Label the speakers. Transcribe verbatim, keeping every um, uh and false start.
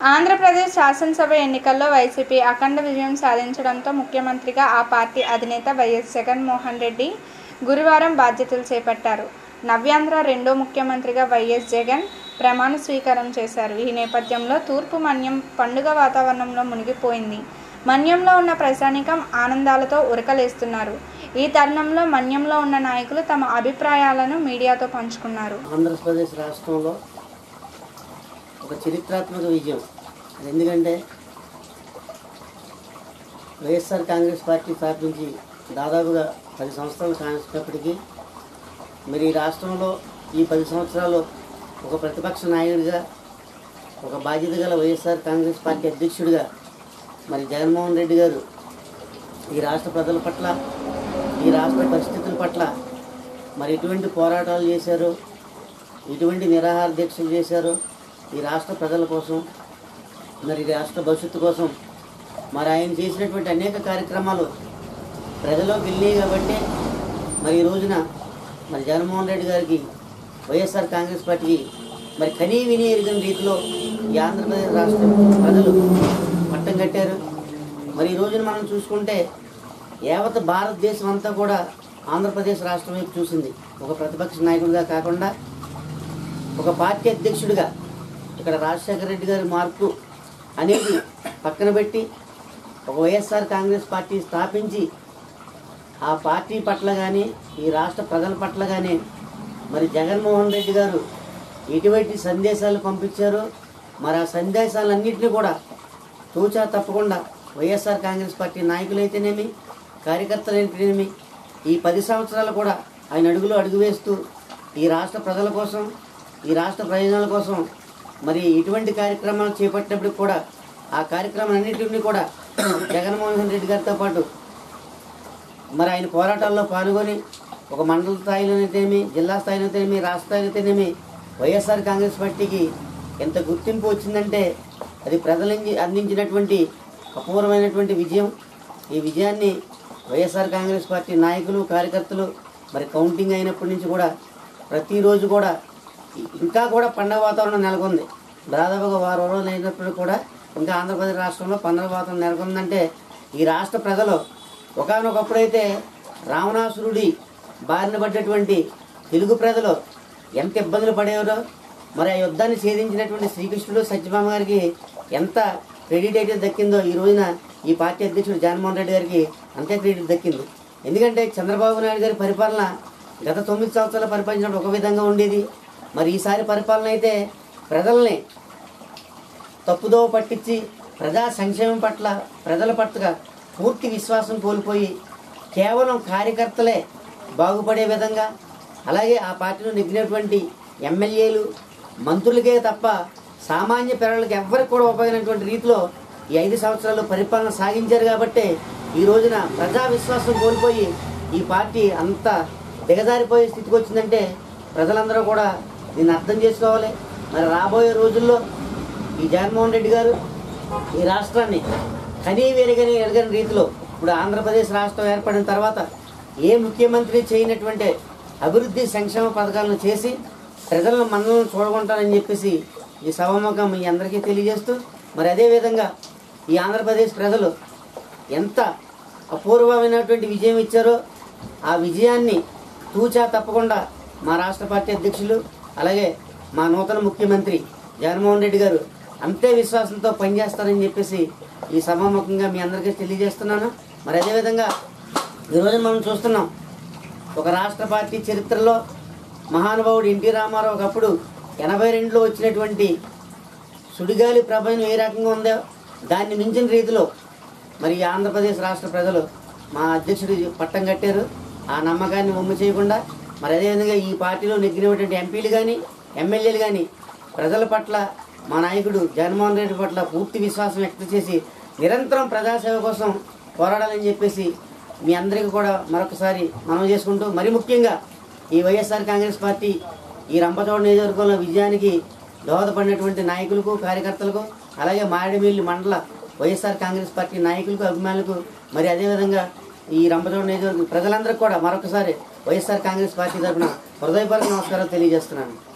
Speaker 1: ఆంధ్రప్రదేశ్ శాసనసభ ఎన్నికల్లో వైసీపీ అఖండ విజయం సాధించడంతో ముఖ్యమంత్రిగా ఆ పార్టీ అధినేత వైఎస్ జగన్మోహన్ రెడ్డి గురువారం బాధ్యతలు చేపట్టారు. నవ్యాంధ్ర రెండో ముఖ్యమంత్రిగా వైఎస్ జగన్ ప్రమాణ స్వీకారం చేశారు. ఈ నేపథ్యంలో తూర్పు మన్యం పండుగ వాతావరణంలో మునిగిపోయింది. మన్యంలో ఉన్న ప్రజానీకం ఆనందాలతో ఉరకలేస్తున్నారు. ఈ తరుణంలో మన్యంలో ఉన్న నాయకులు తమ అభిప్రాయాలను మీడియాతో పంచుకున్నారు.
Speaker 2: ఆంధ్రప్రదేశ్ రాష్ట్రంలో ఒక చరిత్రాత్మక విజయం. ఎందుకంటే వైఎస్ఆర్ కాంగ్రెస్ పార్టీ స్థాపించి దాదాపుగా పది సంవత్సరాలు కానప్పటికీ మరి ఈ రాష్ట్రంలో ఈ పది సంవత్సరాలు ఒక ప్రతిపక్ష నాయకుడిగా, ఒక బాధ్యత గల వైఎస్ఆర్ కాంగ్రెస్ పార్టీ అధ్యక్షుడిగా మరి జగన్మోహన్ రెడ్డి గారు ఈ రాష్ట్ర ప్రజల పట్ల, ఈ రాష్ట్ర పరిస్థితుల పట్ల మరి ఎటువంటి పోరాటాలు చేశారు, ఎటువంటి నిరాహార దీక్షలు చేశారు, ఈ రాష్ట్ర ప్రజల కోసం, మరి రాష్ట్ర భవిష్యత్తు కోసం మరి ఆయన చేసినటువంటి అనేక కార్యక్రమాలు ప్రజల్లోకి వెళ్ళాయి. కాబట్టి మరి ఈ రోజున మరి జగన్మోహన్ రెడ్డి గారికి, వైఎస్ఆర్ కాంగ్రెస్ పార్టీకి మరి కనీ విని ఎరిగిన రీతిలో ఈ ఆంధ్రప్రదేశ్ రాష్ట్ర ప్రజలు పట్టం కట్టారు. మరి ఈ రోజున మనం చూసుకుంటే యావత్ భారతదేశం అంతా కూడా ఆంధ్రప్రదేశ్ రాష్ట్రం వైపు చూసింది. ఒక ప్రతిపక్ష నాయకుడిగా కాకుండా ఒక పార్టీ అధ్యక్షుడిగా ఇక్కడ రాజశేఖర రెడ్డి గారి మార్పు అనేది పక్కన పెట్టి ఒక వైఎస్ఆర్ కాంగ్రెస్ పార్టీ స్థాపించి ఆ పార్టీ పట్ల కానీ, ఈ రాష్ట్ర ప్రజల పట్ల కానీ మరి జగన్మోహన్ రెడ్డి గారు ఎటువంటి సందేశాలు పంపించారో మరి ఆ సందేశాలన్నింటినీ కూడా తూచా తప్పకుండా వైఎస్ఆర్ కాంగ్రెస్ పార్టీ నాయకులైతేనేమి, కార్యకర్తలైతేనేమి ఈ పది సంవత్సరాలు కూడా ఆయన అడుగులో అడుగు వేస్తూ ఈ రాష్ట్ర ప్రజల కోసం, ఈ రాష్ట్ర ప్రయోజనాల కోసం మరి ఇటువంటి కార్యక్రమాలు చేపట్టినప్పటికి కూడా ఆ కార్యక్రమాలన్నింటినీ కూడా జగన్మోహన్ రెడ్డి గారితో పాటు మరి ఆయన పోరాటాల్లో పాల్గొని ఒక మండల స్థాయిలోనైతేనేమి, జిల్లా స్థాయిలోనైతేనేమి, రాష్ట్ర స్థాయిలోనైతేనేమి వైఎస్ఆర్ కాంగ్రెస్ పార్టీకి ఎంత గుర్తింపు వచ్చిందంటే అది ప్రజలు అందించినటువంటి అపూర్వమైనటువంటి విజయం. ఈ విజయాన్ని వైఎస్ఆర్ కాంగ్రెస్ పార్టీ నాయకులు, కార్యకర్తలు మరి కౌంటింగ్ అయినప్పటి నుంచి కూడా ప్రతిరోజు కూడా ఇంకా కూడా పండగ వాతావరణం నెలకొంది. దాదాపుగా వారం రోజులు అయినప్పుడు కూడా ఇంకా ఆంధ్రప్రదేశ్ రాష్ట్రంలో పండగ వాతావరణం నెలకొందంటే ఈ రాష్ట్ర ప్రజలు ఒకానొకప్పుడైతే రావణాసురుడి బారిన పడ్డటువంటి తెలుగు ప్రజలు ఎంత ఇబ్బందులు పడేవారో, మరి ఆ యుద్ధాన్ని ఛేదించినటువంటి శ్రీకృష్ణుడు సత్యభామ గారికి ఎంత క్రెడిట్ అయితే దక్కిందో ఈ రోజున ఈ పార్టీ అధ్యక్షుడు జగన్మోహన్ రెడ్డి గారికి అంతే క్రెడిట్ దక్కింది. ఎందుకంటే చంద్రబాబు నాయుడు గారి పరిపాలన గత తొమ్మిది సంవత్సరాల పరిపాలించినప్పుడు ఒక విధంగా ఉండేది. మరి ఈసారి పరిపాలన అయితే ప్రజల్ని తప్పుదోవ పట్టించి ప్రజా సంక్షేమం పట్ల, ప్రజల పట్ల పూర్తి విశ్వాసం కోల్పోయి కేవలం కార్యకర్తలే బాగుపడే విధంగా, అలాగే ఆ పార్టీలో నెగ్గినటువంటి ఎమ్మెల్యేలు, మంత్రులకే తప్ప సామాన్య ప్రజలకు ఎవ్వరికి కూడా ఉపయోగమైనటువంటి రీతిలో ఈ ఐదు సంవత్సరాలు పరిపాలన సాగించారు. కాబట్టి ఈ రోజున ప్రజా విశ్వాసం కోల్పోయి ఈ పార్టీ అంత దిగజారిపోయే స్థితికి వచ్చిందంటే ప్రజలందరూ కూడా దీన్ని అర్థం చేసుకోవాలి. మరి రాబోయే రోజుల్లో ఈ జగన్మోహన్ రెడ్డి గారు ఈ రాష్ట్రాన్ని కనీ వెరగని ఎరగని రీతిలో ఇప్పుడు ఆంధ్రప్రదేశ్ రాష్ట్రం ఏర్పడిన తర్వాత ఏ ముఖ్యమంత్రి చేయనటువంటి అభివృద్ధి సంక్షేమ పథకాలను చేసి ప్రజలను మనల్ని చూడగొంటారని చెప్పేసి ఈ సభాముఖం మీ అందరికీ తెలియజేస్తూ, మరి అదేవిధంగా ఈ ఆంధ్రప్రదేశ్ ప్రజలు ఎంత అపూర్వమైనటువంటి విజయం ఇచ్చారో ఆ విజయాన్ని తూచా తప్పకుండా మా రాష్ట్ర పార్టీ అధ్యక్షులు, అలాగే మా నూతన ముఖ్యమంత్రి జగన్మోహన్ రెడ్డి గారు అంతే విశ్వాసంతో పనిచేస్తారని చెప్పేసి ఈ సభాముఖంగా మీ అందరికీ తెలియజేస్తున్నాను. మరి అదేవిధంగా ఈరోజు మనం చూస్తున్నాం, ఒక రాష్ట్ర పార్టీ చరిత్రలో మహానుభావుడు ఎన్టీ రామారావు ఒకప్పుడు ఎనభై రెండులో వచ్చినటువంటి సుడిగాలి ప్రభావం ఏ రకంగా ఉందో దాన్ని మించిన రీతిలో మరి ఆంధ్రప్రదేశ్ రాష్ట్ర ప్రజలు మా అధ్యక్షుడి పట్టం కట్టారు. ఆ నమ్మకాన్ని వమ్ము చేయకుండా మరి అదేవిధంగా ఈ పార్టీలో నెగ్గినటువంటి ఎంపీలు కానీ, ఎమ్మెల్యేలు కానీ ప్రజల పట్ల, మా నాయకుడు జగన్మోహన్ రెడ్డి పట్ల పూర్తి విశ్వాసం వ్యక్తం చేసి నిరంతరం ప్రజాసేవ కోసం పోరాడాలని చెప్పేసి మీ అందరికీ కూడా మరొకసారి మనవి చేసుకుంటూ, మరి ముఖ్యంగా ఈ వైఎస్ఆర్ కాంగ్రెస్ పార్టీ ఈ రంపచోడ నియోజకవర్గంలో విజయానికి దోహదపడినటువంటి నాయకులకు, కార్యకర్తలకు, అలాగే మారేడుమిల్లి మండల వైఎస్ఆర్ కాంగ్రెస్ పార్టీ నాయకులకు, అభిమానులకు, మరి అదేవిధంగా ఈ రంపచోడ నియోజకవర్గ ప్రజలందరికీ కూడా మరొకసారి వైఎస్ఆర్ కాంగ్రెస్ పార్టీ తరఫున హృదయపూర్వక నమస్కారాలు తెలియజేస్తున్నాను.